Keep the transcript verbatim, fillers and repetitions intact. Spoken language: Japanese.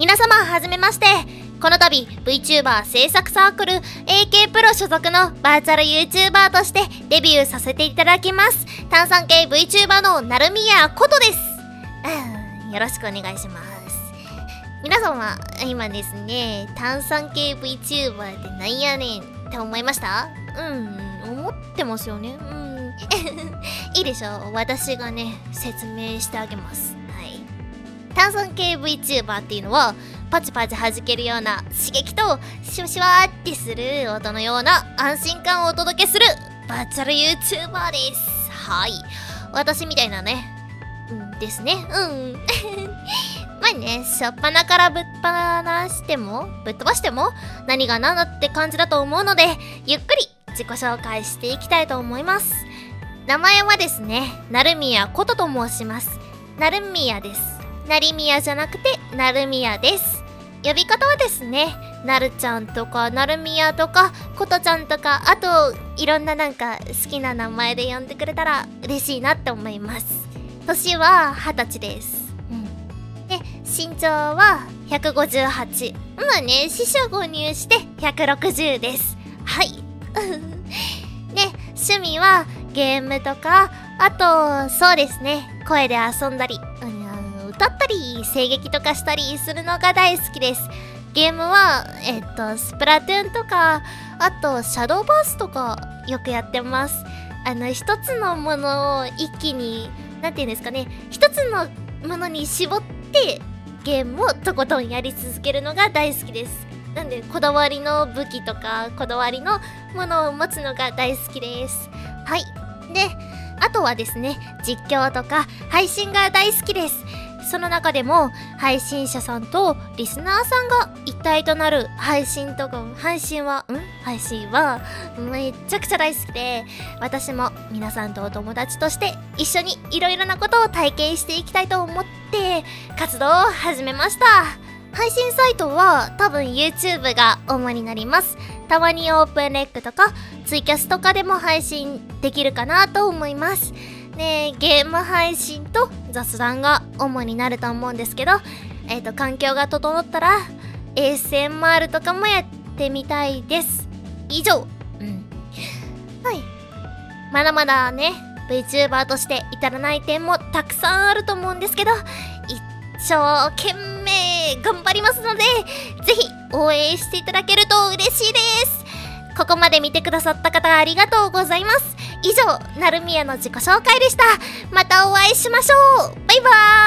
皆様はじめまして。この度 VTuber 制作サークル エーケー プロ所属のバーチャル YouTuber としてデビューさせていただきます。炭酸系 VTuber の成宮ことです。うん、よろしくお願いします。皆様、今ですね、炭酸系 VTuber ってなんやねんって思いました？うん、思ってますよね。うん。いいでしょう。私がね、説明してあげます。はい。炭酸系 VTuber っていうのは、パチパチ弾けるような刺激とシュワシュワーってする音のような安心感をお届けするバーチャル YouTuber です。はい。私みたいなね、うんですね。うん。まあね、しょっぱなからぶっ放しても、ぶっ飛ばしても何が何だって感じだと思うので、ゆっくり自己紹介していきたいと思います。名前はですね、成宮ことと申します。成宮です。成宮じゃなくて、成宮です。呼び方はですね、なるちゃんとか、成宮とか、ことちゃんとか、あと、いろんななんか好きな名前で呼んでくれたら嬉しいなって思います。年ははたちです。うん。で、身長はひゃくごじゅうはち。まあね、四捨五入してひゃくろくじゅうです。はい。で、趣味はゲームとか、あと、そうですね、声で遊んだり、うん、歌ったり、声劇とかしたりするのが大好きです。ゲームは、えっと、スプラトゥーンとか、あと、シャドーバースとか、よくやってます。あの、一つのものを一気に、なんていうんですかね、一つのものに絞って、ゲームをとことんやり続けるのが大好きです。なんで、こだわりの武器とか、こだわりのものを持つのが大好きです。はい。で、あとはですね、実況とか配信が大好きです。その中でも配信者さんとリスナーさんが一体となる配信とか、配信は、ん配信はめっちゃくちゃ大好きで、私も皆さんとお友達として一緒にいろいろなことを体験していきたいと思って活動を始めました。配信サイトは多分 YouTube が主になります。たまにオープンレックとかツイキャスとかでも配信できるかなと思います。で、ゲーム配信と雑談が主になると思うんですけど、えっと、環境が整ったら エーエスエムアール とかもやってみたいです。以上。うん。はい。まだまだね、VTuber として至らない点もたくさんあると思うんですけど、一生懸命頑張りますので、ぜひ応援していただけると嬉しいです。ここまで見てくださった方ありがとうございます。以上、成宮の自己紹介でした。またお会いしましょう。バイバーイ。